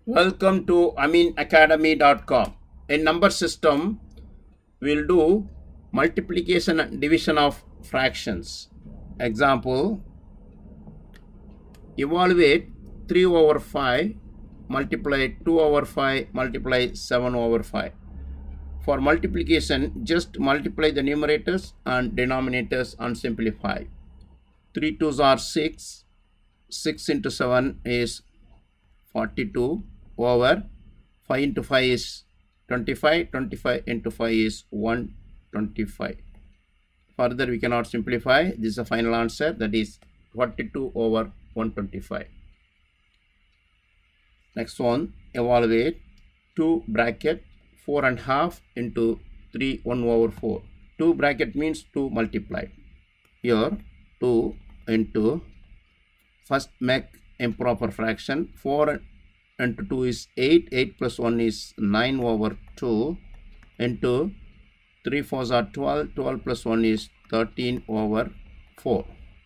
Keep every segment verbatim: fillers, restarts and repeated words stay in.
Welcome to amin academy dot com. In number system, we'll do multiplication and division of fractions. Example, evaluate three over five multiply two over five multiply seven over five. For multiplication, just multiply the numerators and denominators and simplify. three twos are six. six into seven is forty-two over five into five is twenty-five. twenty-five into five is one hundred twenty-five. Further, we cannot simplify. This is the final answer, that is forty-two over one hundred twenty-five. Next one, evaluate two bracket four and a half into three one over four. two bracket means two multiplied. Here two into, first make improper fraction. four into two is eight. eight plus one is nine over two into three fours are twelve. twelve plus one is thirteen over four.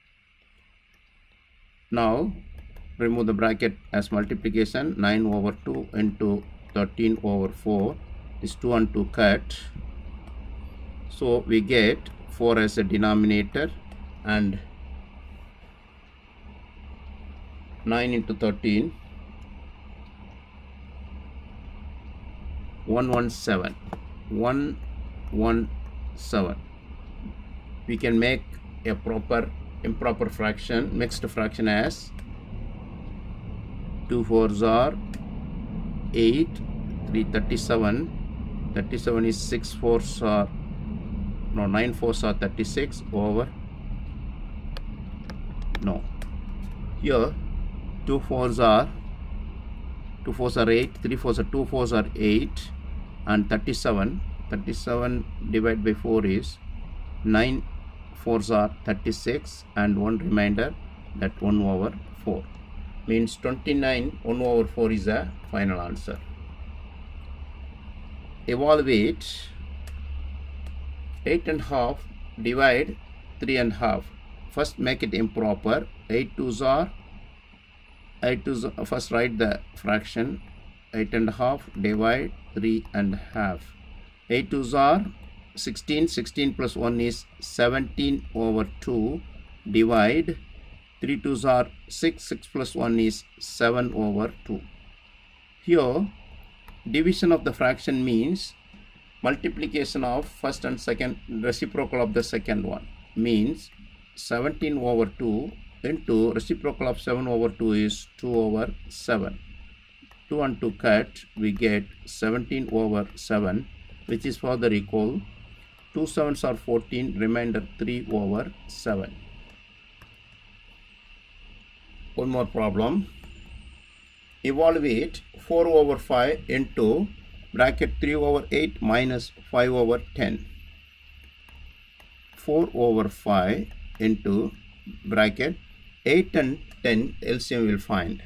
Now remove the bracket as multiplication. nine over two into thirteen over four is two and two cut. So we get four as a denominator and nine into thirteen, one hundred seventeen. one hundred seventeen. We can make a proper improper fraction, mixed fraction, as two fours are eight, three thirty-seven. thirty-seven is six fours are no nine fours are thirty-six over no. Here two fours are two fours are eight, three fours are two fours are eight, and thirty-seven. thirty-seven divided by four is nine fours are thirty-six, and one remainder, that one over four, means twenty-nine. one over four is the final answer. Evaluate eight and a half divide three and a half. First make it improper. eight twos are eight twos, first write the fraction. eight and a half divide three and a half. eight twos are sixteen. sixteen plus one is seventeen over two. Divide three twos are six. six plus one is seven over two. Here division of the fraction means multiplication of first and second, reciprocal of the second one, means seventeen over two into reciprocal of seven over two is two over seven. two and two cut, we get seventeen over seven, which is further equal two sevens are fourteen, remainder three over seven. One more problem. Evaluate four over five into bracket three over eight minus five over ten. four over five into bracket eight and ten, L C M will find.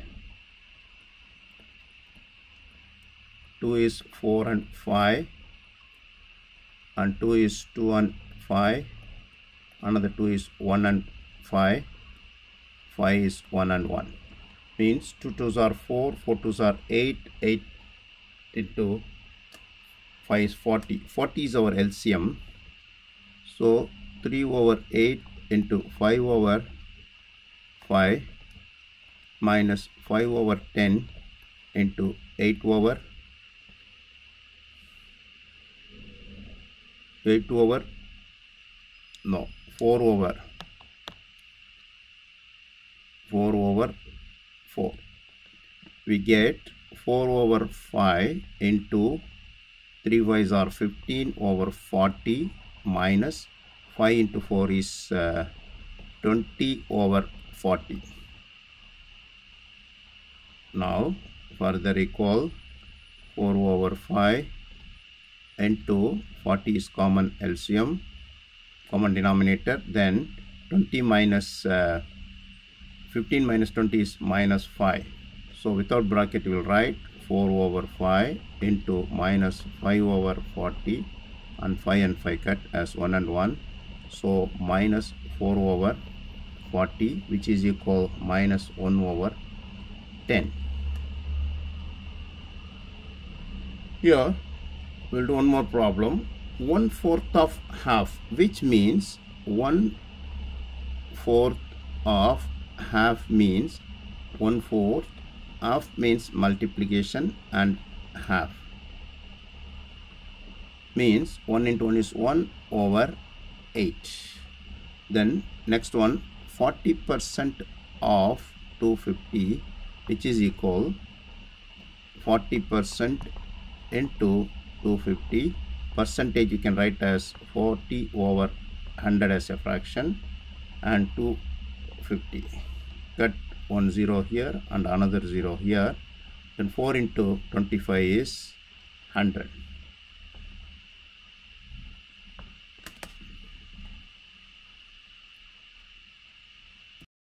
two is four and five, and two is two and five, another two is one and five, five is one and one, means two twos are four, four twos are eight, eight into five is forty. forty is our L C M. So three over eight into five over five minus five over ten into eight over eight over no four over four over four. We get four over five into three fives are fifteen over forty minus five into four is uh, twenty over forty. Now further equal four over five into forty is common L C M, common denominator, then twenty minus uh, fifteen minus twenty is minus five. So without bracket we will write four over five into minus five over forty, and five and five cut as one and one. So minus four over forty, which is equal minus one over ten. Here we'll do one more problem. One fourth of half, which means one fourth of half means one fourth of means multiplication and half means one into one is one over eight. Then next one, forty percent of two hundred fifty, which is equal forty percent into two hundred fifty. Percentage you can write as forty over one hundred as a fraction, and two hundred fifty. Cut one zero here and another zero here. Then four into twenty-five is one hundred.